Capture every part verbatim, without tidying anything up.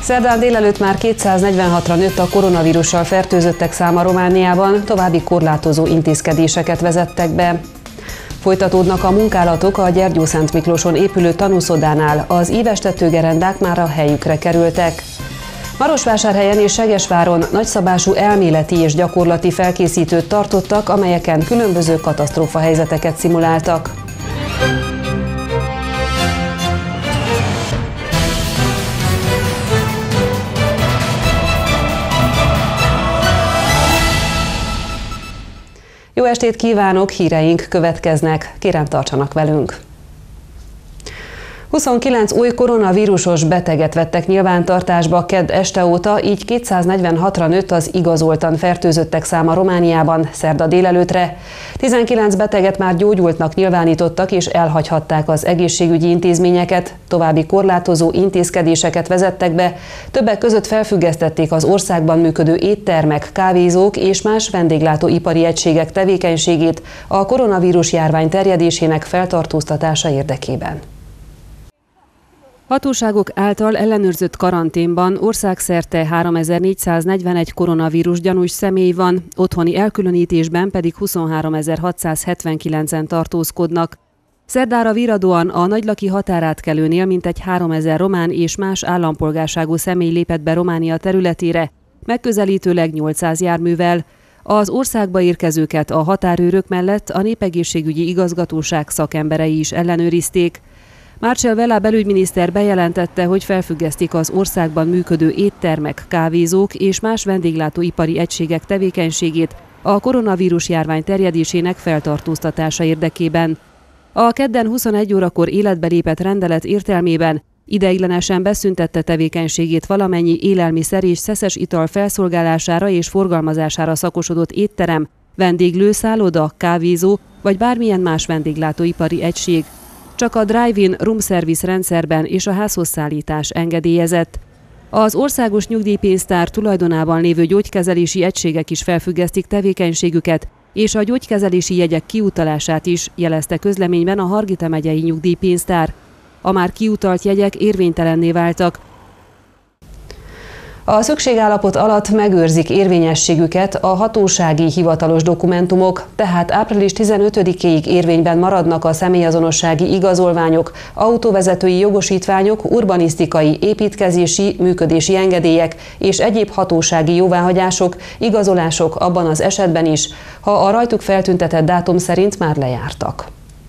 Szerdán délelőtt már kétszáznegyvenhatra nőtt a koronavírussal fertőzöttek száma Romániában, további korlátozó intézkedéseket vezettek be. Folytatódnak a munkálatok a Gyergyószentmiklóson épülő tanúszodánál, az íves tetőgerendák már a helyükre kerültek. Marosvásárhelyen és Segesváron nagyszabású elméleti és gyakorlati felkészítőt tartottak, amelyeken különböző katasztrófahelyzeteket szimuláltak. Jó estét kívánok, híreink következnek, kérem tartsanak velünk! huszonkilenc új koronavírusos beteget vettek nyilvántartásba kedd este óta, így kétszáznegyvenhatra nőtt az igazoltan fertőzöttek száma Romániában szerda délelőttre. tizenkilenc beteget már gyógyultnak nyilvánítottak és elhagyhatták az egészségügyi intézményeket, további korlátozó intézkedéseket vezettek be, többek között felfüggesztették az országban működő éttermek, kávézók és más vendéglátóipari egységek tevékenységét a koronavírus járvány terjedésének feltartóztatása érdekében. Hatóságok által ellenőrzött karanténban országszerte háromezer-négyszáznegyvenegy koronavírus gyanús személy van, otthoni elkülönítésben pedig huszonháromezer-hatszázhetvenkilencen tartózkodnak. Szerdára virradóan a nagylaki határátkelőnél mintegy háromezer román és más állampolgárságú személy lépett be Románia területére, megközelítőleg nyolcszáz járművel. Az országba érkezőket a határőrök mellett a népegészségügyi igazgatóság szakemberei is ellenőrizték. Marcel Vela belügyminiszter bejelentette, hogy felfüggesztik az országban működő éttermek, kávézók és más vendéglátóipari egységek tevékenységét a koronavírus járvány terjedésének feltartóztatása érdekében. A kedden huszonegy órakor életbe lépett rendelet értelmében ideiglenesen beszüntette tevékenységét valamennyi élelmiszer és szeszes ital felszolgálására és forgalmazására szakosodott étterem, vendéglő, szálloda, kávézó vagy bármilyen más vendéglátóipari egység. Csak a drive-in room service rendszerben és a házhozszállítás engedélyezett. Az országos nyugdíjpénztár tulajdonában lévő gyógykezelési egységek is felfüggesztik tevékenységüket, és a gyógykezelési jegyek kiutalását is, jelezte közleményben a Hargita megyei nyugdíjpénztár. A már kiutalt jegyek érvénytelenné váltak. A szükségállapot alatt megőrzik érvényességüket a hatósági hivatalos dokumentumok, tehát április tizenötödikéig érvényben maradnak a személyazonossági igazolványok, autóvezetői jogosítványok, urbanisztikai, építkezési, működési engedélyek és egyéb hatósági jóváhagyások, igazolások abban az esetben is, ha a rajtuk feltüntetett dátum szerint már lejártak.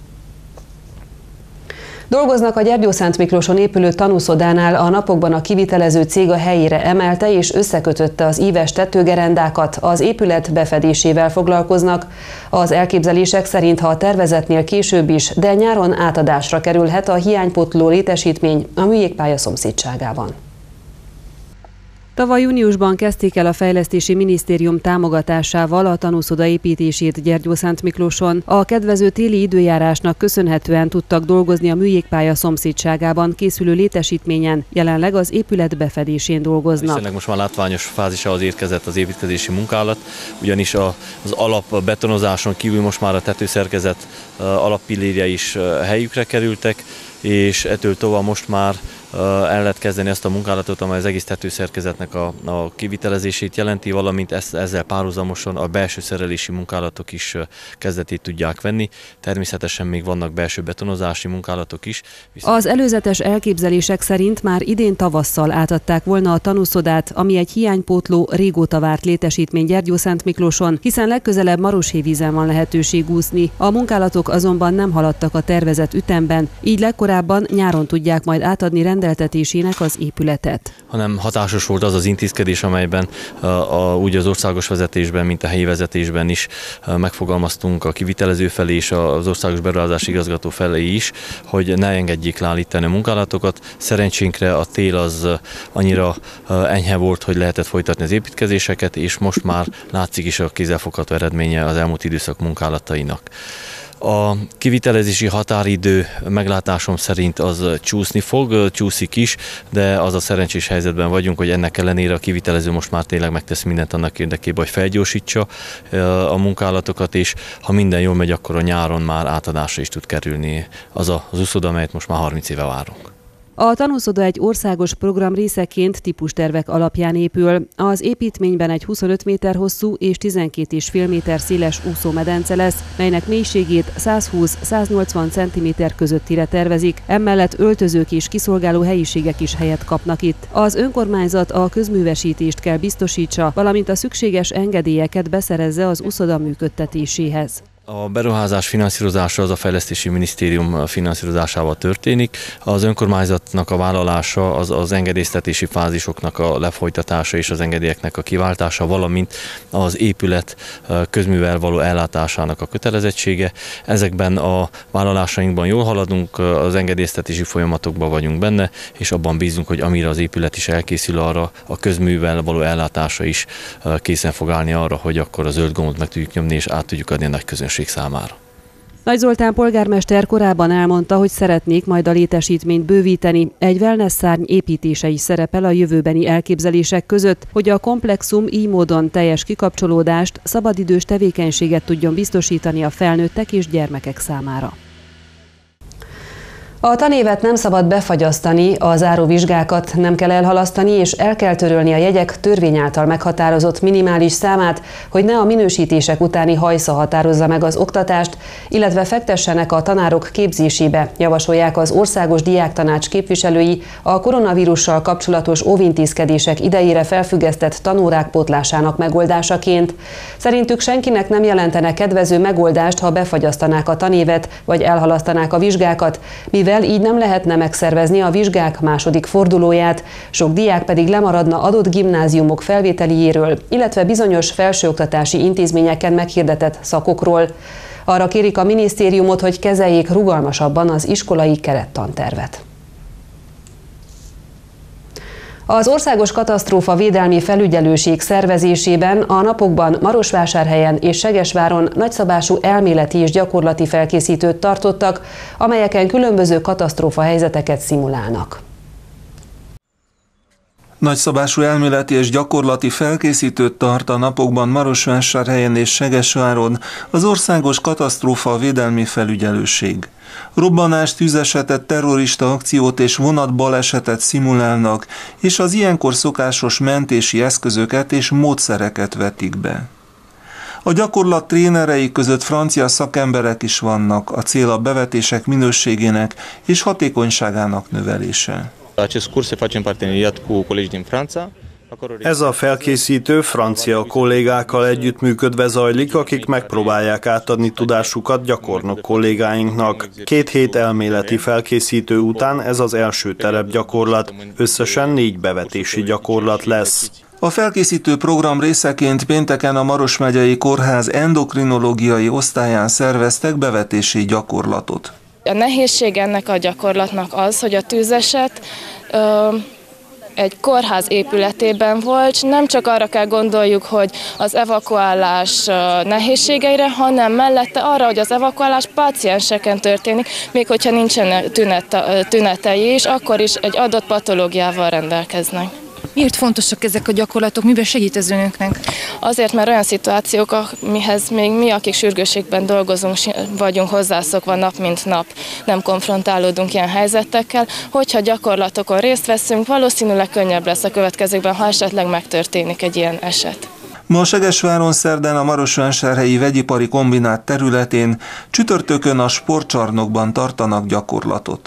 Dolgoznak a Gyergyószentmiklóson épülő tanúszodánál, a napokban a kivitelező cég a helyére emelte és összekötötte az íves tetőgerendákat, az épület befedésével foglalkoznak. Az elképzelések szerint, ha a tervezetnél később is, de nyáron átadásra kerülhet a hiánypótló létesítmény a műjégpálya szomszédságában. Tavaly júniusban kezdték el a Fejlesztési Minisztérium támogatásával a tanúszoda építését Gyergyószentmiklóson. A kedvező téli időjárásnak köszönhetően tudtak dolgozni a műjégpálya szomszédságában készülő létesítményen, jelenleg az épület befedésén dolgoznak. Hiszen most már látványos fázisához érkezett az építkezési munkálat, ugyanis az alap betonozáson kívül most már a tetőszerkezet alappillérje is helyükre kerültek, és ettől tovább most már el lehet kezdeni ezt a munkálatot, amely az egész tetőszerkezetnek a, a kivitelezését jelenti, valamint ezzel párhuzamosan a belső szerelési munkálatok is kezdetét tudják venni. Természetesen még vannak belső betonozási munkálatok is. Viszont... Az előzetes elképzelések szerint már idén tavasszal átadták volna a tanúszodát, ami egy hiánypótló, régóta várt létesítmény Gyergyószentmiklóson, hiszen legközelebb Maroshévízen van lehetőség úszni. A munkálatok azonban nem haladtak a tervezett ütemben, így legkorábban nyáron tudják majd átadni rendeltetésének az épületet. Hanem hatásos volt az az intézkedés, amelyben a, a, úgy az országos vezetésben, mint a helyi vezetésben is a, megfogalmaztunk a kivitelező felé és az országos beruházási igazgató felé is, hogy ne engedjék leállítani a munkálatokat. Szerencsénkre a tél az annyira enyhe volt, hogy lehetett folytatni az építkezéseket, és most már látszik is a kézzelfogható eredménye az elmúlt időszak munkálatainak. A kivitelezési határidő meglátásom szerint az csúszni fog, csúszik is, de az a szerencsés helyzetben vagyunk, hogy ennek ellenére a kivitelező most már tényleg megtesz mindent annak érdekében, hogy felgyorsítsa a munkálatokat, és ha minden jól megy, akkor a nyáron már átadásra is tud kerülni az az uszoda, amelyet most már harminc éve várunk. A tanúszoda egy országos program részeként típustervek alapján épül. Az építményben egy huszonöt méter hosszú és tizenkét egész öt méter széles úszómedence lesz, melynek mélységét százhúsz-száznyolcvan centiméter közöttire tervezik, emellett öltözők és kiszolgáló helyiségek is helyet kapnak itt. Az önkormányzat a közművesítést kell biztosítsa, valamint a szükséges engedélyeket beszerezze az úszoda működtetéséhez. A beruházás finanszírozása az a Fejlesztési Minisztérium finanszírozásával történik. Az önkormányzatnak a vállalása az, az engedélyeztetési fázisoknak a lefolytatása és az engedélyeknek a kiváltása, valamint az épület közművel való ellátásának a kötelezettsége. Ezekben a vállalásainkban jól haladunk, az engedélyeztetési folyamatokban vagyunk benne, és abban bízunk, hogy amire az épület is elkészül, arra a közművel való ellátása is készen fog állni arra, hogy akkor a zöld gombot meg tudjuk nyomni és át tudjuk adni a nagy közönség számára. Nagy Zoltán polgármester korábban elmondta, hogy szeretnék majd a létesítményt bővíteni. Egy wellness-szárny építése is szerepel a jövőbeni elképzelések között, hogy a komplexum így módon teljes kikapcsolódást, szabadidős tevékenységet tudjon biztosítani a felnőttek és gyermekek számára. A tanévet nem szabad befagyasztani, a záróvizsgákat nem kell elhalasztani, és el kell törölni a jegyek törvény által meghatározott minimális számát, hogy ne a minősítések utáni hajsza határozza meg az oktatást, illetve fektessenek a tanárok képzésébe, javasolják az Országos Diáktanács képviselői a koronavírussal kapcsolatos óvintézkedések idejére felfüggesztett tanórák pótlásának megoldásaként. Szerintük senkinek nem jelentene kedvező megoldást, ha befagyasztanák a tanévet, vagy elhalasztanák a vizsgákat, mivel így nem lehetne megszervezni a vizsgák második fordulóját, sok diák pedig lemaradna adott gimnáziumok felvételiéről, illetve bizonyos felsőoktatási intézményeken meghirdetett szakokról. Arra kérik a minisztériumot, hogy kezeljék rugalmasabban az iskolai kerettantervet. Az Országos Katasztrófa Védelmi Felügyelőség szervezésében a napokban Marosvásárhelyen és Segesváron nagyszabású elméleti és gyakorlati felkészítőt tartottak, amelyeken különböző katasztrófa helyzeteket szimulálnak. Nagyszabású elméleti és gyakorlati felkészítőt tart a napokban Marosvásárhelyen és Segesváron az Országos Katasztrófa Védelmi Felügyelőség. Robbanást, tűzesetet, terrorista akciót és vonatbalesetet szimulálnak, és az ilyenkor szokásos mentési eszközöket és módszereket vetik be. A gyakorlat trénerei között francia szakemberek is vannak, a cél a bevetések minőségének és hatékonyságának növelése. Acest curs se face în parteneriat cu colegi din Franța. Ez a felkészítő francia kollégákkal együttműködve zajlik, akik megpróbálják átadni tudásukat gyakornok kollégáinknak. Két hét elméleti felkészítő után ez az első terepgyakorlat, összesen négy bevetési gyakorlat lesz. A felkészítő program részeként pénteken a Maros megyei kórház endokrinológiai osztályán szerveztek bevetési gyakorlatot. A nehézség ennek a gyakorlatnak az, hogy a tűzeset ö, egy kórház épületében volt, nem csak arra kell gondoljuk, hogy az evakuálás nehézségeire, hanem mellette arra, hogy az evakuálás pácienseken történik, még hogyha nincsen tünet, tünetei is, akkor is egy adott patológiával rendelkeznek. Miért fontosak ezek a gyakorlatok? Miben segít ez önöknek? Azért, mert olyan szituációk, mihez még mi, akik sürgősségben dolgozunk, vagyunk hozzászokva nap mint nap, nem konfrontálódunk ilyen helyzetekkel. Hogyha gyakorlatokon részt veszünk, valószínűleg könnyebb lesz a következőkben, ha esetleg megtörténik egy ilyen eset. Ma Segesváron szerdán a Marosvásárhelyi Vegyipari Kombinát területén, csütörtökön a sportcsarnokban tartanak gyakorlatot.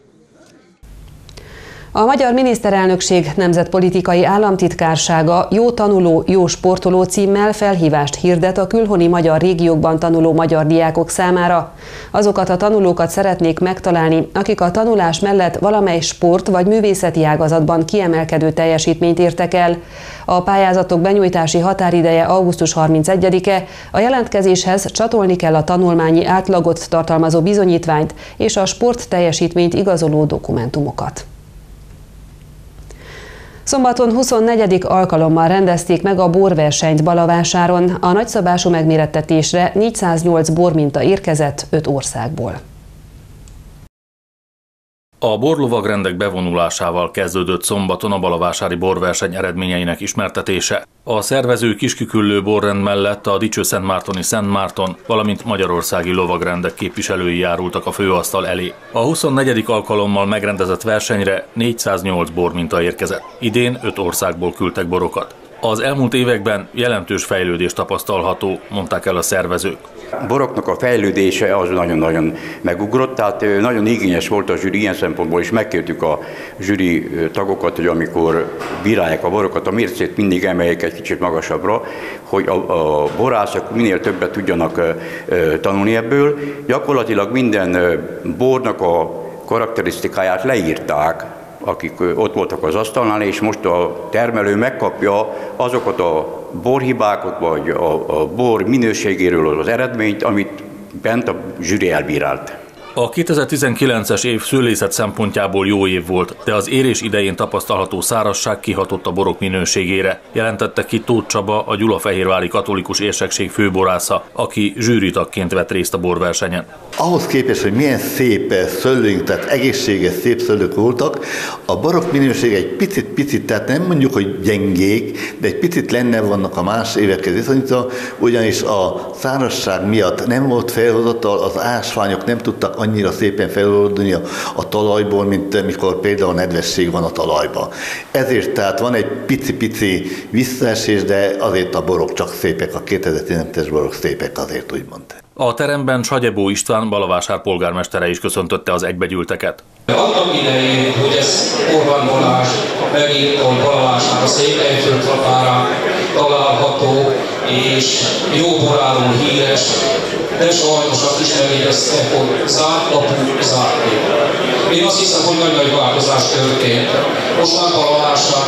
A Magyar Miniszterelnökség Nemzetpolitikai Államtitkársága Jó tanuló, jó sportoló címmel felhívást hirdet a külhoni magyar régiókban tanuló magyar diákok számára. Azokat a tanulókat szeretnék megtalálni, akik a tanulás mellett valamely sport vagy művészeti ágazatban kiemelkedő teljesítményt értek el. A pályázatok benyújtási határideje augusztus harmincegyedike, a jelentkezéshez csatolni kell a tanulmányi átlagot tartalmazó bizonyítványt és a sport teljesítményt igazoló dokumentumokat. Szombaton huszonnegyedik alkalommal rendezték meg a borversenyt Balavásáron. A nagyszabású megmérettetésre négyszáznyolc borminta érkezett öt országból. A borlovagrendek bevonulásával kezdődött szombaton a balavásári borverseny eredményeinek ismertetése. A szervező Kisküküllő borrend mellett a Dicsőszentmártoni Szent Márton, valamint magyarországi lovagrendek képviselői járultak a főasztal elé. A huszonnegyedik alkalommal megrendezett versenyre négyszáznyolc borminta érkezett. Idén öt országból küldtek borokat. Az elmúlt években jelentős fejlődés tapasztalható, mondták el a szervezők. A boroknak a fejlődése az nagyon-nagyon megugrott, tehát nagyon igényes volt a zsűri ilyen szempontból, és megkértük a zsűri tagokat, hogy amikor bírálják a borokat, a mércét mindig emeljék egy kicsit magasabbra, hogy a, a borászok minél többet tudjanak tanulni ebből. Gyakorlatilag minden bornak a karakterisztikáját leírták, akik ott voltak az asztalnál, és most a termelő megkapja azokat a borhibákat, vagy a, a bor minőségéről az eredményt, amit bent a zsűri elbírált. A kétezer-tizenkilences év szőlészet szempontjából jó év volt, de az érés idején tapasztalható szárazság kihatott a borok minőségére, jelentette ki Tóth Csaba, a Gyulafehérvári Katolikus Érsekség főborásza, aki zsűritagként vett részt a borversenyen. Ahhoz képest, hogy milyen szép szőlőink, tehát egészséges, szép szőlők voltak, a borok minősége egy picit-picit, tehát nem mondjuk, hogy gyengék, de egy picit lenne vannak a más évekhez viszonyítva, ugyanis a szárazság miatt nem volt felhozatal, az ásványok nem tudtak annyira szépen feloldani a, a talajból, mint mikor például nedvesség van a talajban. Ezért tehát van egy pici-pici visszaesés, de azért a borok csak szépek, a kétezer-tizenkettes borok szépek azért, úgymond. A teremben Sagyebó István, Balavásár polgármestere is köszöntötte az egybegyűlteket. Annak idején, hogy ez Orbán Balázs megírta, hogy Balavásár a Székelyföld határán található, és jó boráló híres, de sajnos azt is megérezte, hogy zárt kapu, zárt év. Én azt hiszem, hogy nagy-nagy változás történt. Most már Balavását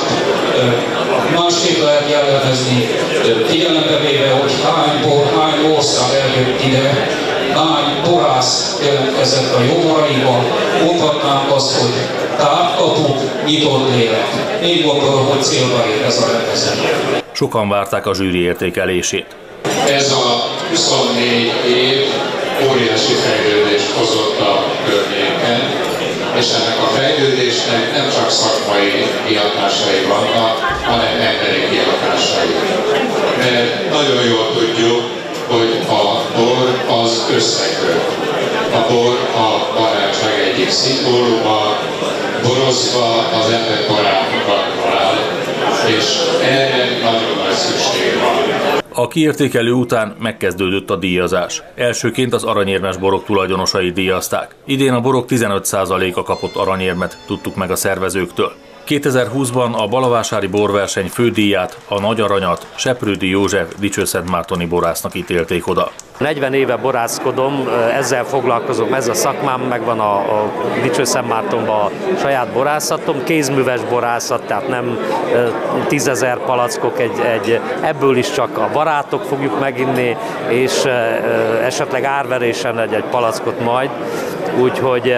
másképp lehet jellemezni, figyelembe véve, hogy hány bor, hány ország eljött ide, hány borász jelentkezett a jó boraiban, mondhatnánk azt, hogy tárt kapu, nyitott lélek. Én gondolom, hogy célba ér ez a rendezvény. Sokan várták a zsűri értékelését. Ez a huszonnégy év óriási fejlődést hozott a környéken, és ennek a fejlődésnek nem csak szakmai kihatásai vannak, hanem emberi kihatásai. Mert nagyon jól tudjuk, hogy a bor az összeköt. A bor a barátság egyik szimbóluma, borozva az ember barátokat talál, és erre nagyon nagy szükség van. A kiértékelő után megkezdődött a díjazás. Elsőként az aranyérmes borok tulajdonosai díjazták. Idén a borok tizenöt százaléka kapott aranyérmet, tudtuk meg a szervezőktől. kétezer-húszban a balavásári borverseny fődíját, a nagy aranyat Seprődi József dicsőszentmártoni borásznak ítélték oda. negyven éve borászkodom, ezzel foglalkozom, ez a szakmám, megvan a, a Dicsőszentmártonban a saját borászatom, kézműves borászat, tehát nem tízezer palackok, egy, egy, ebből is csak a barátok fogjuk meginni, és esetleg árverésen egy, egy palackot majd, úgyhogy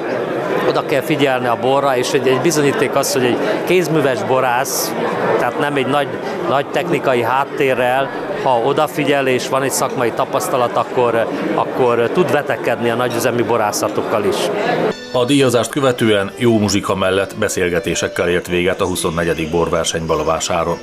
oda kell figyelni a borra, és egy, egy bizonyíték az, hogy egy kézműves borász, tehát nem egy nagy, nagy technikai háttérrel, ha odafigyel és van egy szakmai tapasztalat, akkor, akkor tud vetekedni a nagyüzemi borászatokkal is. A díjazást követően jó muzsika mellett beszélgetésekkel ért véget a huszonnegyedik borverseny Balavásáron.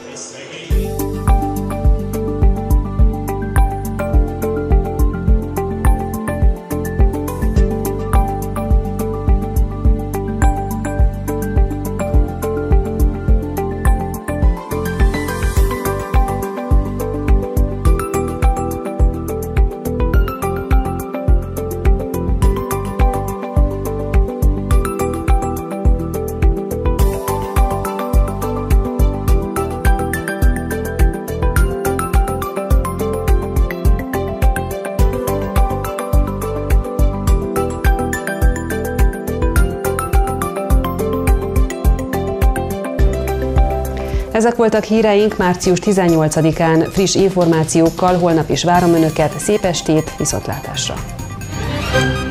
Ezek voltak híreink március tizennyolcadikán. Friss információkkal holnap is várom Önöket. Szép estét, viszontlátásra!